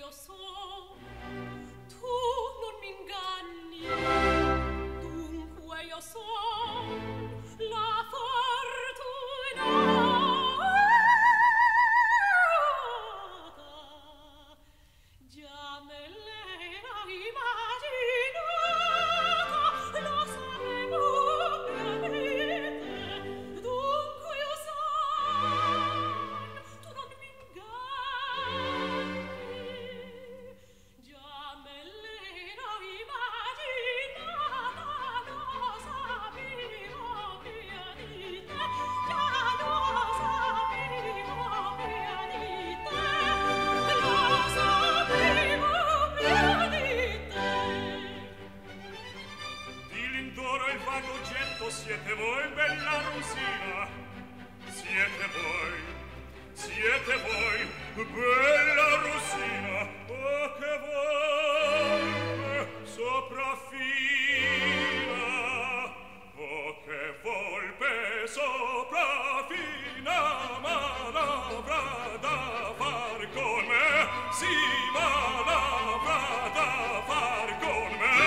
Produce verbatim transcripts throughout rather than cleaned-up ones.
io so, tu non mi inganni, dunque io so la fortunata, già me l'era immaginata, lo sapevo veramente, dunque io so, tu non mi inganni, già me l'era immaginata, lo sapevo prima di te, già lo sapevo prima di te, lo sapevo prima di te. Di lindoro il vago oggetto siete voi, bella Rosina, siete voi, siete voi, bella Rosina, oh che volpe sopraffina, oh che volpe sopraffina, manovra da far con me, sì, manovra da far con me,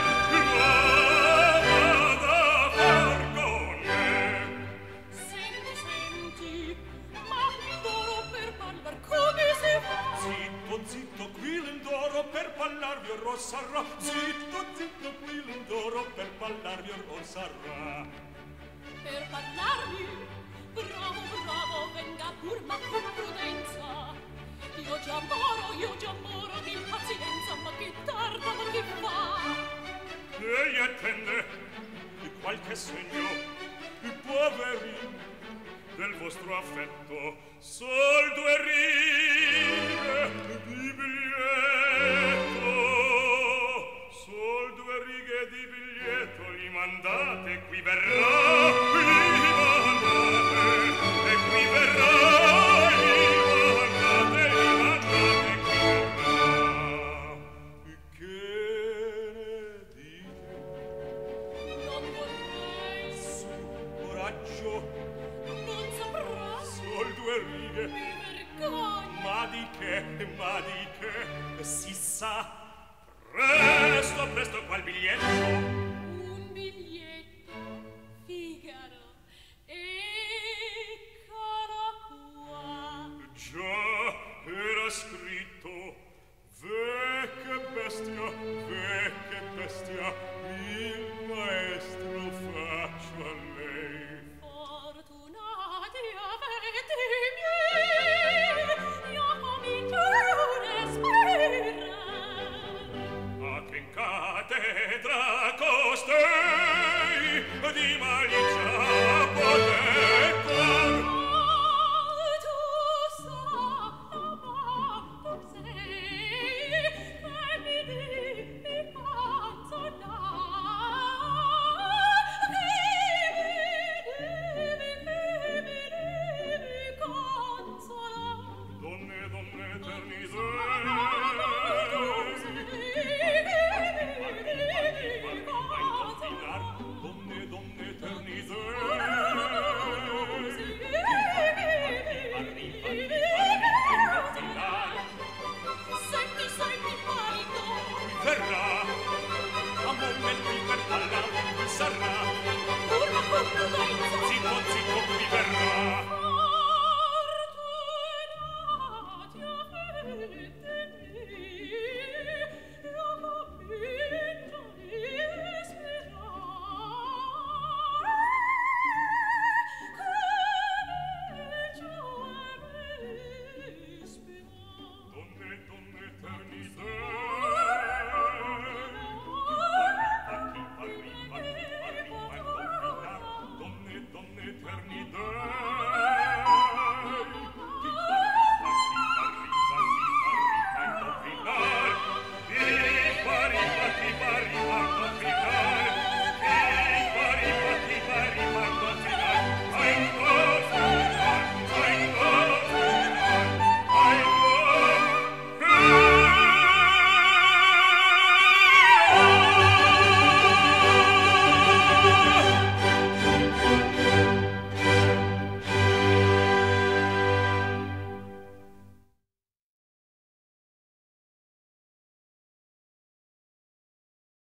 manovra da far con me. Senti, senti, ma l'indoro per parlar come si fa? Zitto, zitto, qui l'indoro per parlarvi or sarà, zitto, zitto, qui l'indoro per parlarvi or sarà. Per parlarmi, bravo, bravo, venga pur ma con prudenza. Io già moro, io già moro di impazienza, ma che tarda, ma che fa? Lei attende qualche segno, poveri, del vostro affetto, sol due righe di biglietto, sol due righe di biglietto, li mandate, qui verrà, li mandate, e qui verrà, li mandate, li mandate, qui verrà. Che ne dite? Non vorrei, Su, coraggio, non saprò, sol due righe. mi vergogno. Ma di che, ma di che, si sa. Presto, presto, qual biglietto? Un biglietto, Figaro, eccolo qua. Già, era scritto. Ve che bestia, ve che bestia, il maestro faccio a lei. Fortunati avete i miei, io comincio a respirare. A che in cattedra costei di malizia potete. Oh, tu sai, tu sei, che mi devi consolare, che mi devi, che mi devi consolare. Donne, donne, eterni Tu dei. sei, che mi devi consolare. Donne, donne, eterni dei. Senti, senti, marito, Verrà, a momenti per parlare qui sarà. urla con prudenza. Zitto, zitto, qui verrà. Fortunati avete